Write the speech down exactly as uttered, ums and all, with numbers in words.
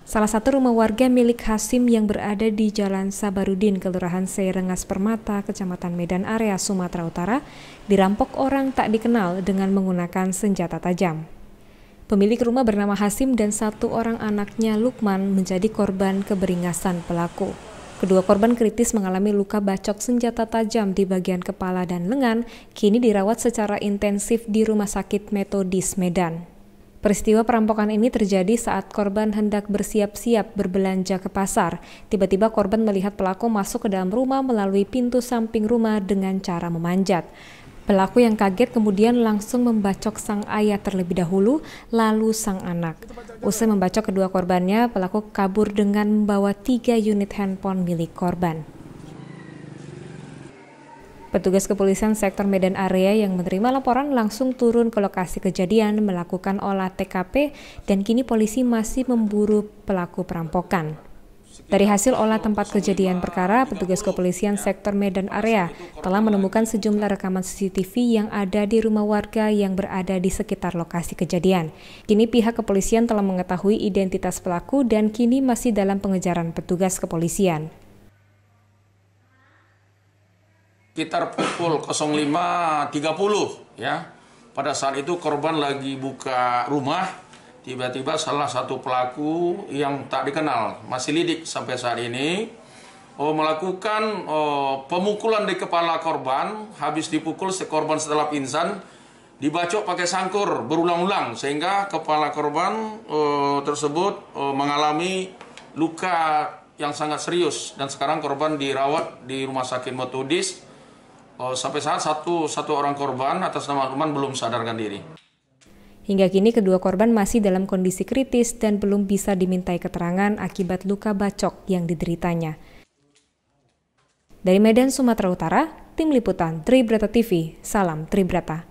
Salah satu rumah warga milik Hasim yang berada di Jalan Sabarudin, Kelurahan Seirengas Permata, Kecamatan Medan Area, Sumatera Utara, dirampok orang tak dikenal dengan menggunakan senjata tajam. Pemilik rumah bernama Hasim dan satu orang anaknya Lukman menjadi korban keberingasan pelaku. Kedua korban kritis mengalami luka bacok senjata tajam di bagian kepala dan lengan, kini dirawat secara intensif di Rumah Sakit Metodis Medan. Peristiwa perampokan ini terjadi saat korban hendak bersiap-siap berbelanja ke pasar. Tiba-tiba korban melihat pelaku masuk ke dalam rumah melalui pintu samping rumah dengan cara memanjat. Pelaku yang kaget kemudian langsung membacok sang ayah terlebih dahulu, lalu sang anak. Usai membacok kedua korbannya, pelaku kabur dengan membawa tiga unit handphone milik korban. Petugas kepolisian sektor Medan Area yang menerima laporan langsung turun ke lokasi kejadian melakukan olah T K P dan kini polisi masih memburu pelaku perampokan. Dari hasil olah tempat kejadian perkara, petugas kepolisian sektor Medan Area telah menemukan sejumlah rekaman C C T V yang ada di rumah warga yang berada di sekitar lokasi kejadian. Kini pihak kepolisian telah mengetahui identitas pelaku dan kini masih dalam pengejaran petugas kepolisian. Sekitar pukul nol lima tiga puluh ya. Pada saat itu korban lagi buka rumah, tiba-tiba salah satu pelaku yang tak dikenal, masih lidik sampai saat ini, oh, melakukan oh, pemukulan di kepala korban. Habis dipukul, korban setelah pingsan dibacok pakai sangkur berulang-ulang sehingga kepala korban oh, tersebut oh, mengalami luka yang sangat serius dan sekarang korban dirawat di Rumah Sakit Metodis. Oh, sampai saat satu, satu orang korban atas nama Lukman belum sadarkan diri. Hingga kini kedua korban masih dalam kondisi kritis dan belum bisa dimintai keterangan akibat luka bacok yang dideritanya. Dari Medan, Sumatera Utara, Tim Liputan Tribrata T V, salam Tribrata.